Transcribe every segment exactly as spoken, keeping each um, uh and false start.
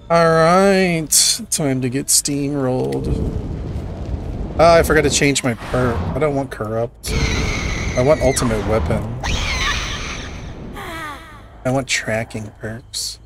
Alright, time to get steamrolled. Oh, I forgot to change my perk. I don't want corrupt. I want ultimate weapon. I want tracking perks.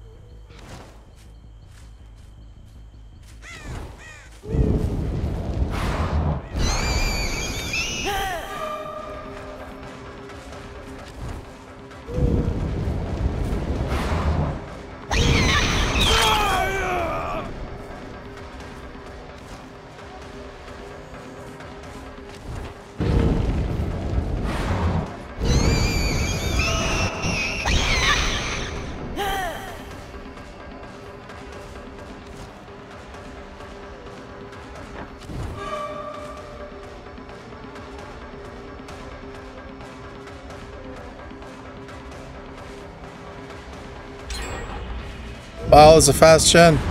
Wow, it's a fast gen.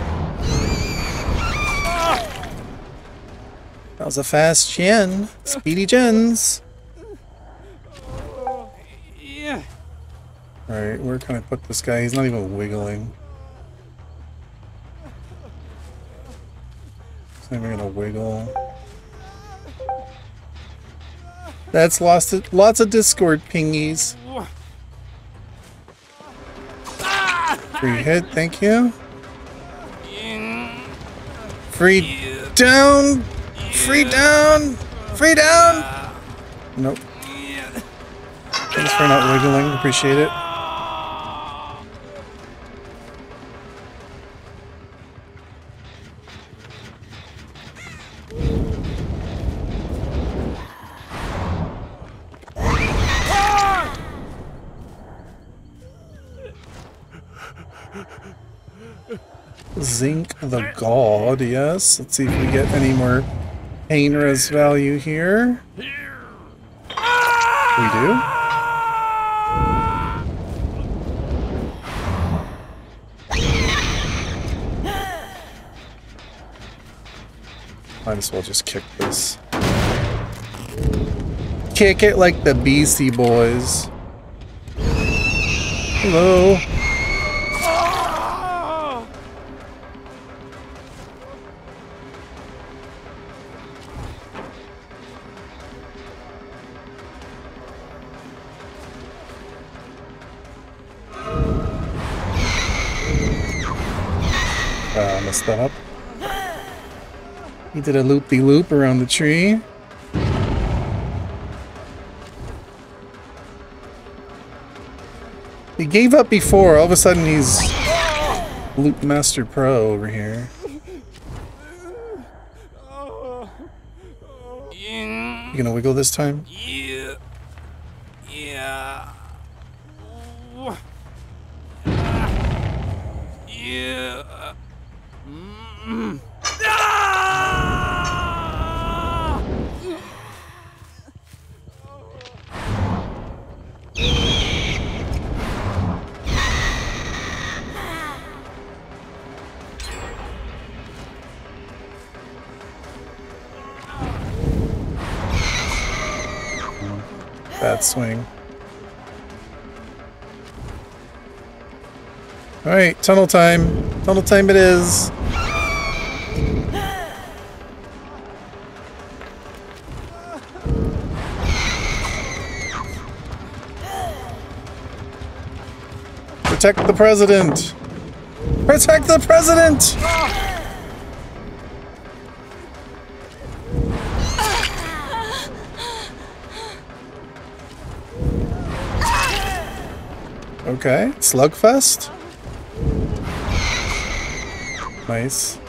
That was a fast gen. Speedy gens. Yeah. Alright, where can I put this guy? He's not even wiggling. He's not even gonna wiggle. That's lost it. Lots of Discord pingies. Free hit, thank you. Free down! Free down! Free down! Nope. Thanks for not wiggling, appreciate it. Zinc the God, yes. Let's see if we get any more pain res value here. We do. Might as well just kick this. Kick it like the Beastie Boys. Hello. Uh, messed that up. He did a loop-de-loop around the tree. He gave up before, all of a sudden he's Loop Master Pro over here. You gonna wiggle this time? Yeah. Yeah. Yeah. Mm. Bad swing. Alright, tunnel time. Tunnel time it is. Protect the president! Protect the president! Okay, Slugfest. Nice.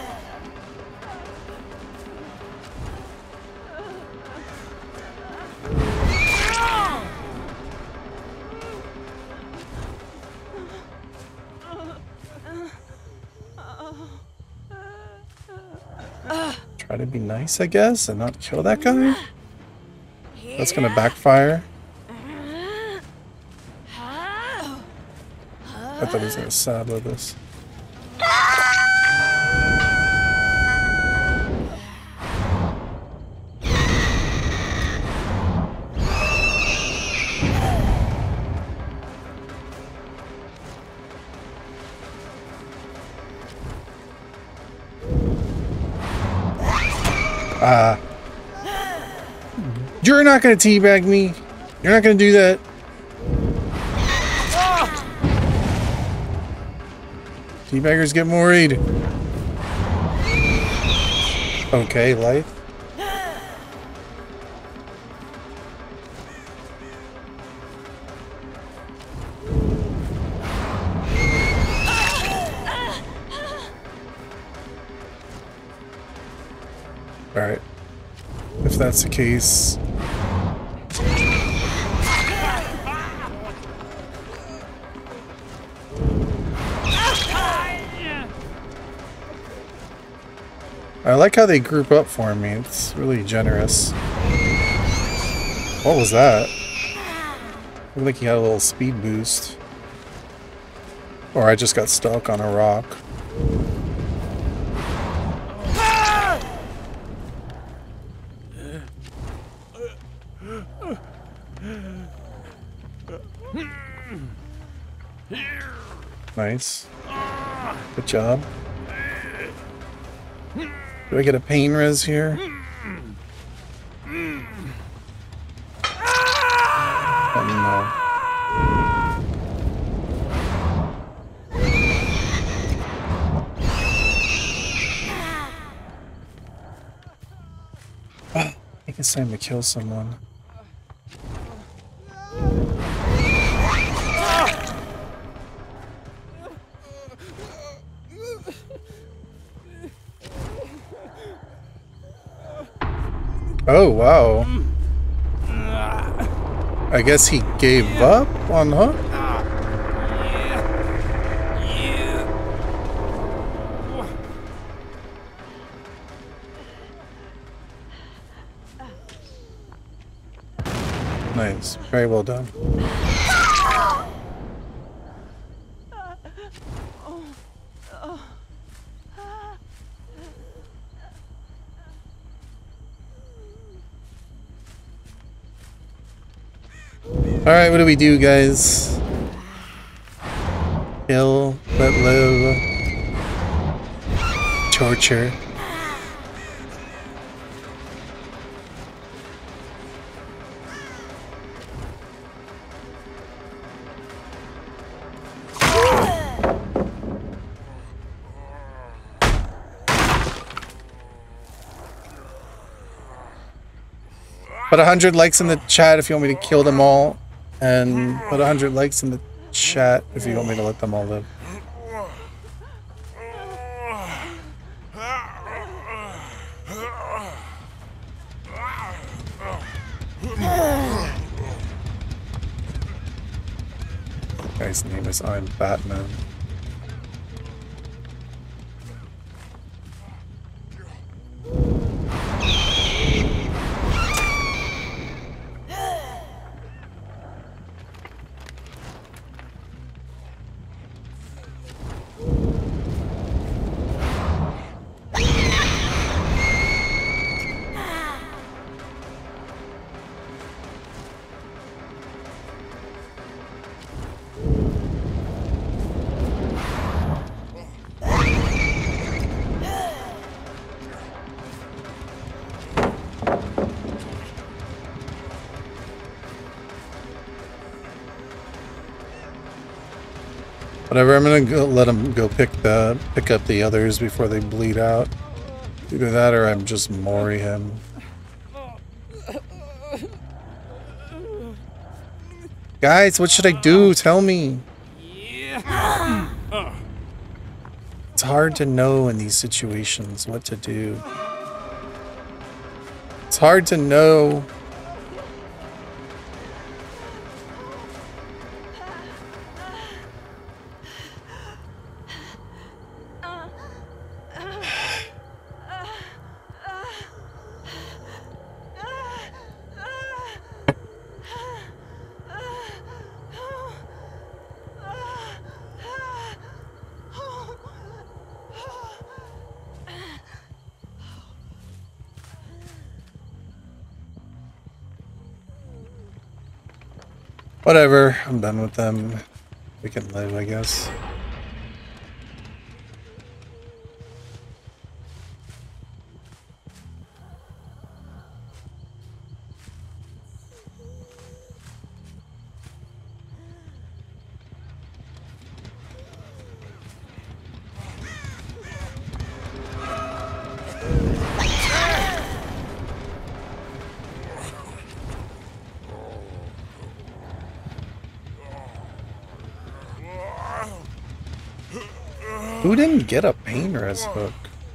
Try to be nice, I guess, and not kill that guy. That's gonna backfire. I thought he was gonna stab with this. Ah. You're not gonna teabag me. You're not gonna do that. Teabaggers get worried. Okay, life. Alright. If that's the case. I like how they group up for me. It's really generous. What was that? Looked like he had a little speed boost. Or I just got stuck on a rock. Nice. Good job. Do I get a pain res here? Oh no. I think it's time to kill someone. Oh, wow. I guess he gave up on Hook? Nice. Very well done. Alright, what do we do, guys? Kill, let live, torture. Put a hundred likes in the chat if you want me to kill them all. And put a hundred likes in the chat if you want me to let them all live. Guy's name is I'm Batman. Whatever, I'm gonna go let him go pick the pick up the others before they bleed out. Either that or I'm just mori him. Guys, what should I do? Tell me. It's hard to know in these situations what to do. It's hard to know. Whatever, I'm done with them. We can live, I guess. Who didn't get a pain res hook?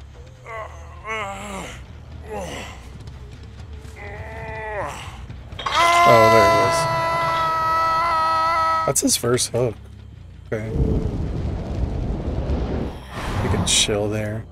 Oh, there it was. That's his first hook. Okay. We can chill there.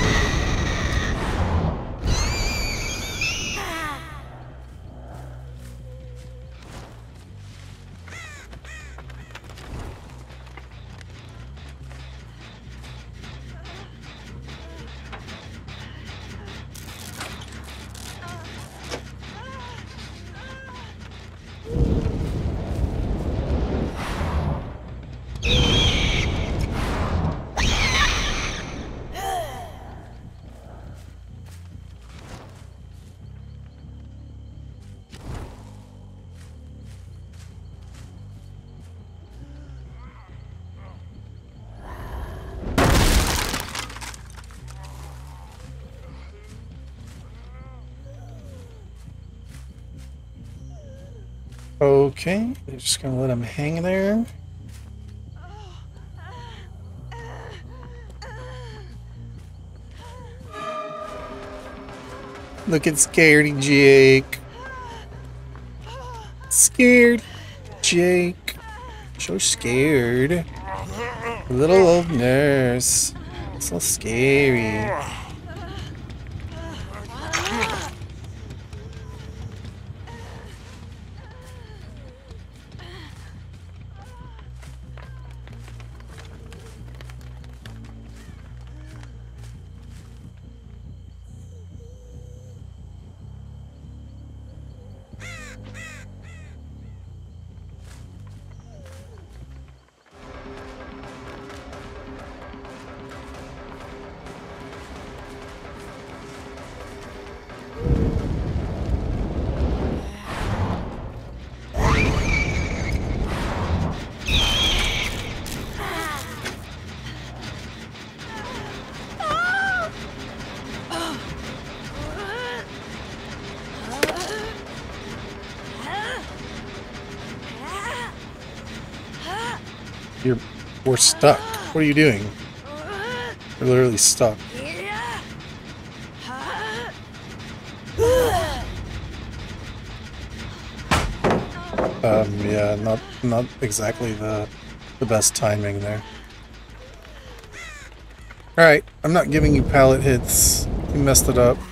Okay, they're just gonna let him hang there. Look at scaredy Jake. Scared Jake. So scared. Little old nurse. So scary. You're, we're stuck. What are you doing? We're literally stuck. Um, yeah, not not exactly the the best timing there. Alright, I'm not giving you pallet hits. You messed it up.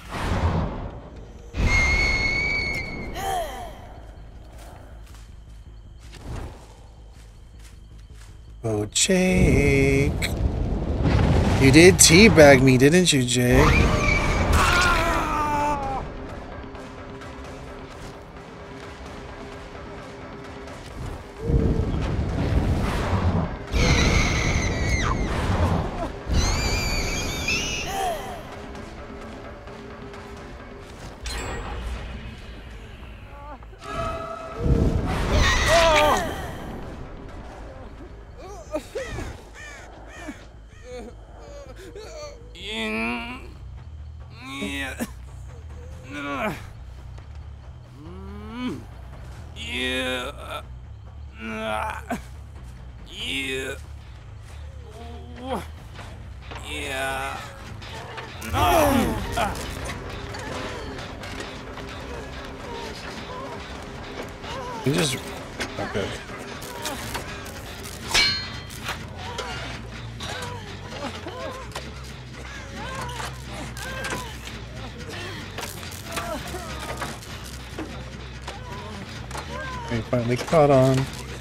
Oh, Jake. You did teabag me, didn't you, Jake? You just... okay. We finally caught on.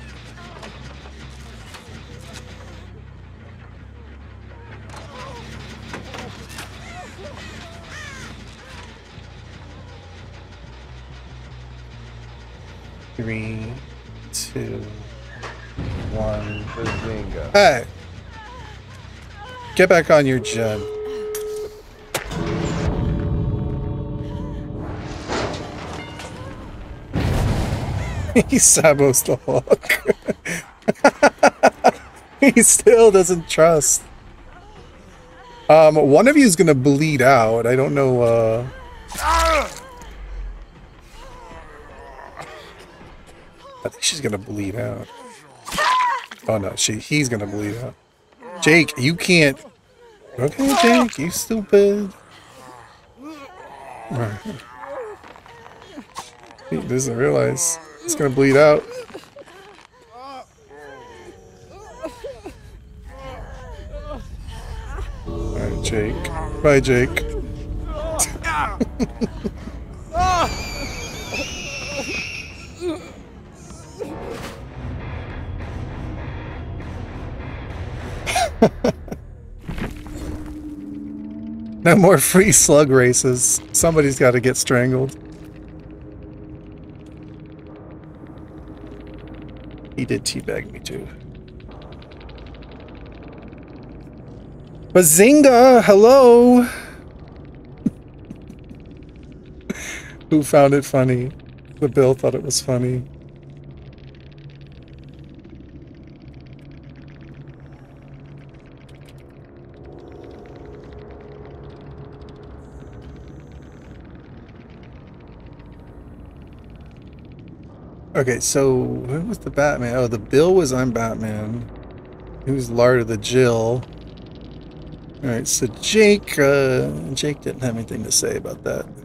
Three, two, one. Hey! Get back on your jet. He sabos the hook. He still doesn't trust. Um, one of you is gonna bleed out. I don't know, uh... I think she's gonna bleed out. Oh no, she he's gonna bleed out. Jake, you can't. Okay, Jake, you stupid. Right. He doesn't realize it's gonna bleed out. Alright, Jake. Bye, Jake. No more free slug races. Somebody's got to get strangled. He did teabag me too. Bazinga! Hello! Who found it funny? The Bill thought it was funny. Okay, so who was the Batman? Oh, the Bill was I'm Batman. Who's Larder the Jill? Alright, so Jake, uh, Jake didn't have anything to say about that.